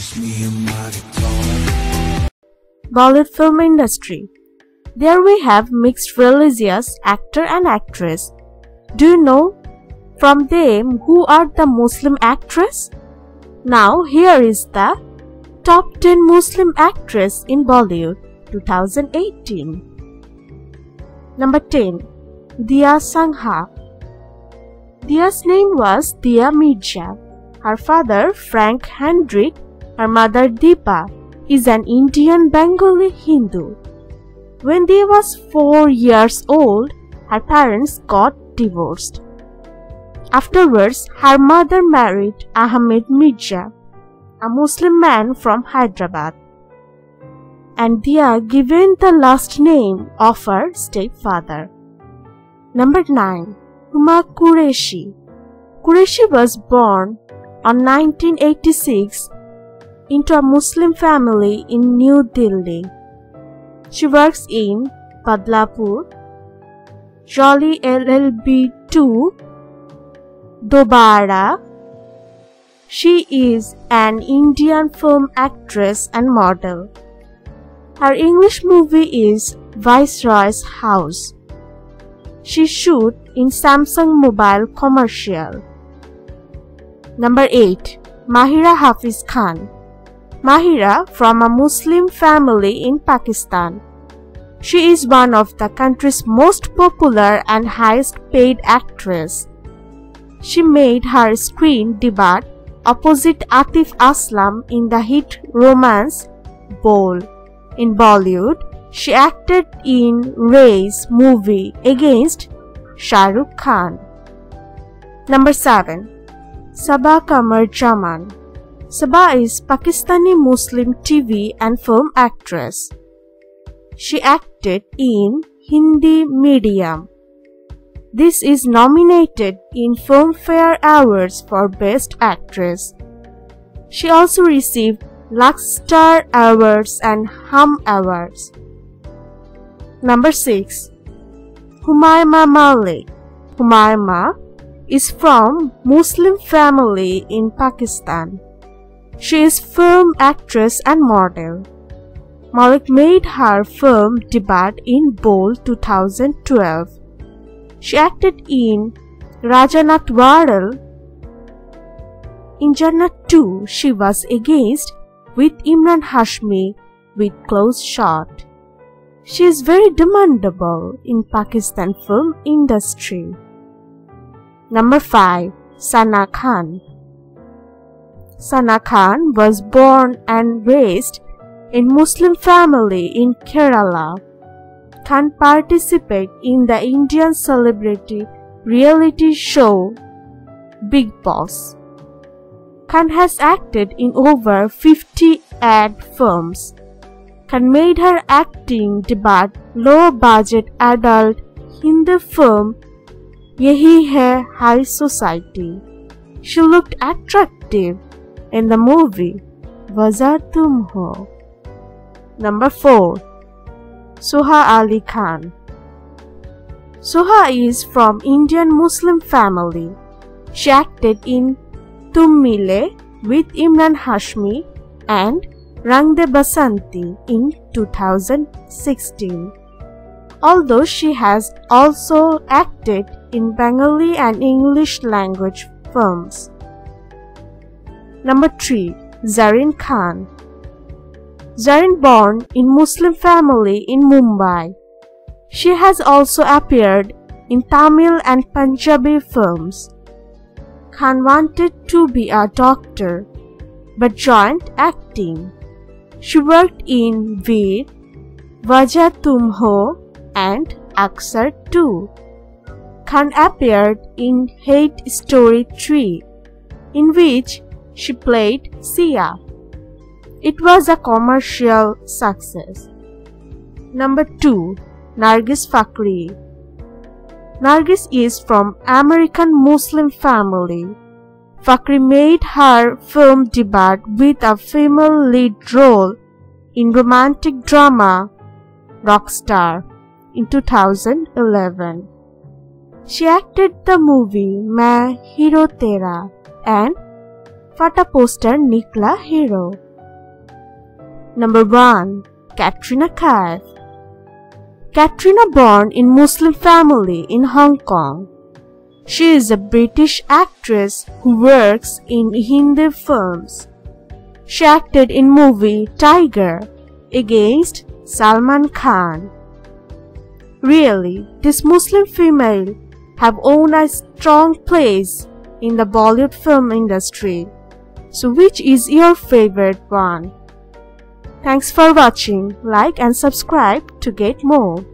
just me and my guitar. Bollywood film industry. There we have mixed religious actor and actress. Do you know from them who are the Muslim actress? Now here is the top 10 Muslim actress in Bollywood 2018. Number 10. Dia Sangha. Dia's name was Dia Mirza. Her father Frank Hendrick, her mother Deepa, is an Indian Bengali Hindu. When Dia was 4 years old, her parents got divorced. Afterwards, her mother married Ahmed Mirza, a Muslim man from Hyderabad, and Dia given the last name of her stepfather. Number 9. Huma Qureshi. Qureshi was born on 1986 into a Muslim family in New Delhi. She works in Badlapur, Jolly LLB 2, Dobara. She is an Indian film actress and model. Her English movie is Viceroy's House. She shoot in Samsung Mobile commercial. Number 8. Mahira Hafiz Khan. Mahira from a Muslim family in Pakistan. She is one of the country's most popular and highest paid actress. She made her screen debut opposite Atif Aslam in the hit romance Bowl. In Bollywood, she acted in Ray's movie against Shah Rukh Khan. Number 7. Sabaa Qamar Zaman. Sabaa is Pakistani Muslim TV and film actress. She acted in Hindi medium. This is nominated in Filmfare Awards for Best Actress. She also received Lux Star Awards and Hum Awards. Number 6. Humayma Malik. Humayma is from Muslim family in Pakistan. She is film actress and model. Malik made her film debut in Bowl 2012. She acted in Rajanat Varal. In Jannat 2, she was against with Imran Hashmi with close shot. She is very demandable in Pakistan film industry. Number 5. Sana Khan. Sana Khan was born and raised in Muslim family in Kerala. Khan participated in the Indian celebrity reality show Bigg Boss. Khan has acted in over 50 ad films. Khan made her acting debut low-budget adult Hindi film Yahi Hai High Society. She looked attractive in the movie Wajah Tum Ho. Number 4. Soha Ali Khan. Soha is from Indian Muslim family. She acted in Tum Mile with Imran Hashmi and Rang De Basanti in 2016. Although she has also acted in Bengali and English language films. Number 3. Zareen Khan. Zareen born in Muslim family in Mumbai. She has also appeared in Tamil and Punjabi films. Khan wanted to be a doctor but joined acting. She worked in Veer, Wajah Tum Ho and Aksar 2. Khan appeared in Hate Story 3, in which she played Sia. It was a commercial success. Number 2. Nargis Fakhri. Nargis is from American Muslim family. Fakhri made her film debut with a female lead role in romantic drama Rockstar in 2011. She acted the movie Main Hero Tera and Fata Poster Nikla Hero. Number 1. Katrina Kaif. Katrina born in Muslim family in Hong Kong. She is a British actress who works in Hindi films. She acted in movie Tiger against Salman Khan. Really, this Muslim female have owned a strong place in the Bollywood film industry. So which is your favorite one? Thanks for watching. Like and subscribe to get more.